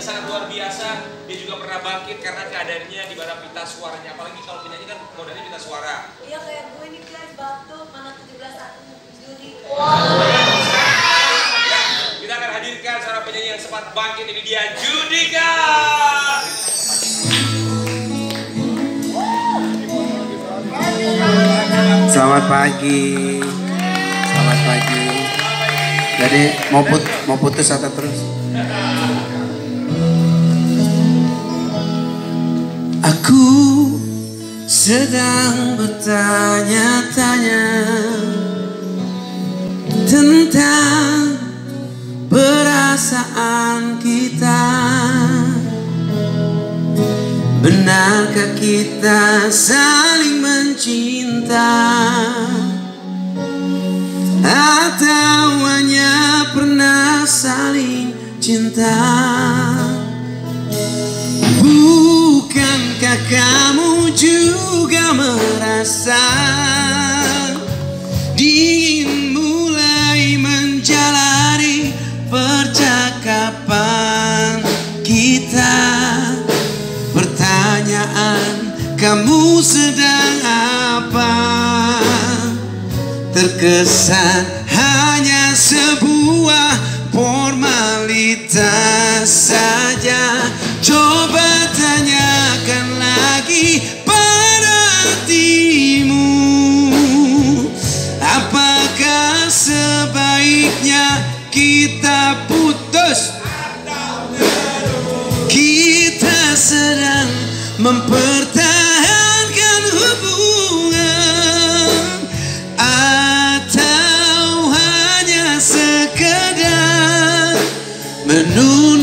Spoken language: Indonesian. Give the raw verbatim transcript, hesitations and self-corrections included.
sangat luar biasa. Dia juga pernah bangkit karena keadaannya di mana pita suaranya. Apalagi kalau penyanyi kan modalnya pita suara. Iya kayak gue nih guys, batuk, mana tujuh belas aku juri. Wow. Ya, kita akan hadirkan seorang penyanyi yang sempat bangkit. Ini dia Judika. Selamat pagi. Selamat pagi. Jadi mau put mau putus atau terus? Aku sedang bertanya-tanya tentang perasaan kita. Benarkah kita saling mencinta atau hanya pernah saling cinta? Bukankah kamu juga merasa ingin mulai menjalani percakapan kita? Pertanyaan, kamu sedang apa? Terkesan hanya sebuah formalitas saja. Coba tanyakan lagi pada hatimu, apakah sebaiknya kita putus? Kita sedang mempertahankan hubungan atau hanya sekedar menunggu